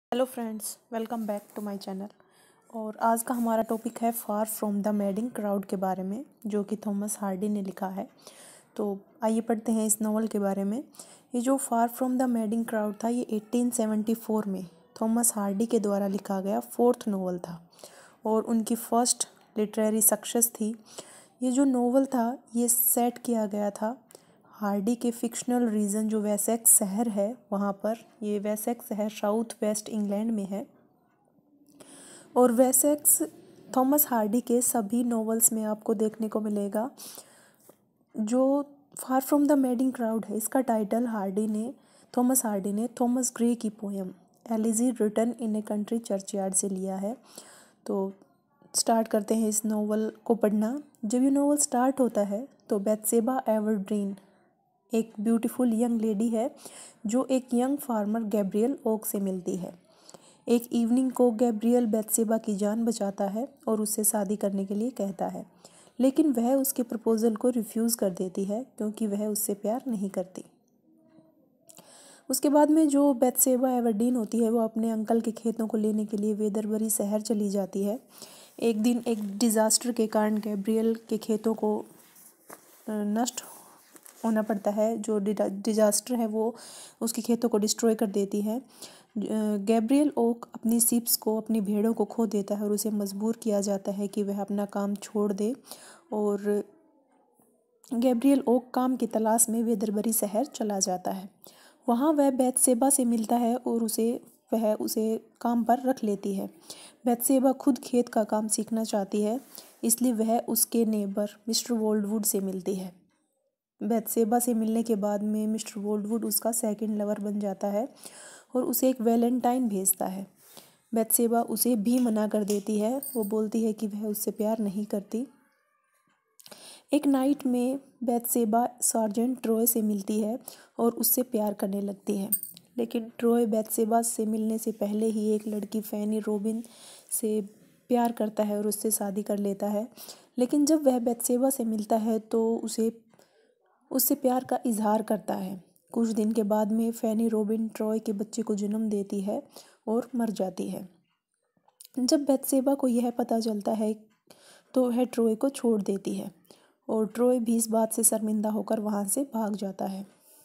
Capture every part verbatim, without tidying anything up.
Hello friends, welcome back to my channel. और आज का हमारा टॉपिक है far from the madding crowd के बारे में, जो कि थॉमस हार्डी ने लिखा है। तो आइए पढ़ते हैं इस नॉवल के बारे में। ये जो far from the madding crowd था, ये अठारह सौ चौहत्तर में थॉमस हार्डी के द्वारा लिखा गया फोर्थ नॉवल था और उनकी फर्स्ट लिटरेरी सक्सेस थी। ये जो नॉवल था ये सेट किया गया था हार्डी के फिक्शनल रीजन जो वेसेक्स शहर है वहाँ पर। ये वेसेक्स शहर साउथ वेस्ट इंग्लैंड में है और वेसेक्स थॉमस हार्डी के सभी नॉवेल्स में आपको देखने को मिलेगा। जो far from the madding crowd है, इसका टाइटल हार्डी ने थॉमस हार्डी ने थॉमस ग्रे की poem elegy written in a country churchyard से लिया है। तो स्टार्ट करते हैं इस नॉवल को पढ़ना। जब ये नॉवल स्टार्ट होता है तो बेथसेबा एवरग्रीन एक ब्यूटीफुल यंग लेडी है जो एक यंग फार्मर गैब्रियल ओक से मिलती है। एक इवनिंग को गैब्रियल बेथसेबा की जान बचाता है और उससे शादी करने के लिए कहता है, लेकिन वह उसके प्रपोजल को रिफ्यूज़ कर देती है क्योंकि वह उससे प्यार नहीं करती। उसके बाद में जो बेथसेबा एवरडीन होती है वो अपने अंकल के खेतों को लेने के लिए वेदरबरी शहर चली जाती है। एक दिन एक डिज़ास्टर के कारण गैब्रियल के खेतों को नष्ट होना पड़ता है। जो डिजास्टर है वो उसके खेतों को डिस्ट्रॉय कर देती है। गैब्रियल ओक अपनी शिप्स को, अपनी भेड़ों को खो देता है और उसे मजबूर किया जाता है कि वह अपना काम छोड़ दे और गैब्रियल ओक काम की तलाश में वेदरबरी शहर चला जाता है। वहाँ वह बेथसेबा से मिलता है और उसे वह उसे काम पर रख लेती है। बेथसेबा खुद खेत का काम सीखना चाहती है, इसलिए वह उसके नेबर मिस्टर वोल्डवुड से मिलती है। बेथसेबा से मिलने के बाद में मिस्टर वोल्डवुड उसका सेकंड लवर बन जाता है और उसे एक वैलेंटाइन भेजता है। बेथसेबा उसे भी मना कर देती है। वो बोलती है कि वह उससे प्यार नहीं करती। एक नाइट में बेथसेबा सार्जेंट ट्रॉय से मिलती है और उससे प्यार करने लगती है, लेकिन ट्रॉय बेथसेबा से मिलने से पहले ही एक लड़की फैनी रोबिन से प्यार करता है और उससे शादी कर लेता है। लेकिन जब वह बेथसेबा से मिलता है तो उसे उससे प्यार का इजहार करता है। कुछ दिन के बाद में फैनी रोबिन ट्रॉय के बच्चे को जन्म देती है और मर जाती है। जब बेथसेबा को यह पता चलता है तो वह ट्रॉय को छोड़ देती है और ट्रॉय भी इस बात से शर्मिंदा होकर वहाँ से भाग जाता है।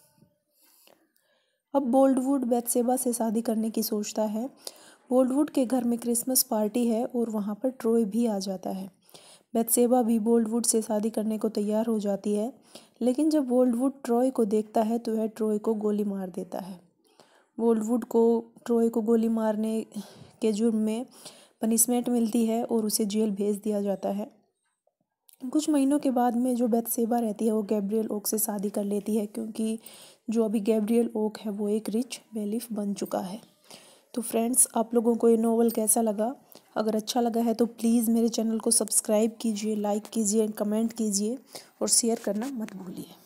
अब बोल्डवुड बेथसेबा से शादी करने की सोचता है। बोल्डवुड के घर में क्रिसमस पार्टी है और वहाँ पर ट्रॉय भी आ जाता है। बेथसेबा भी बोल्डवुड से शादी करने को तैयार हो जाती है, लेकिन जब बोल्डवुड ट्रॉय को देखता है तो वह ट्रॉय को गोली मार देता है। बोल्डवुड को ट्रॉय को गोली मारने के जुर्म में पनिशमेंट मिलती है और उसे जेल भेज दिया जाता है। कुछ महीनों के बाद में जो बेथसेबा रहती है वो गैब्रियल ओक से शादी कर लेती है, क्योंकि जो अभी गैब्रियल ओक है वो एक रिच बेलिफ बन चुका है। तो फ्रेंड्स, आप लोगों को ये नॉवल कैसा लगा? अगर अच्छा लगा है तो प्लीज़ मेरे चैनल को सब्सक्राइब कीजिए, लाइक कीजिए, कमेंट कीजिए और शेयर करना मत भूलिए।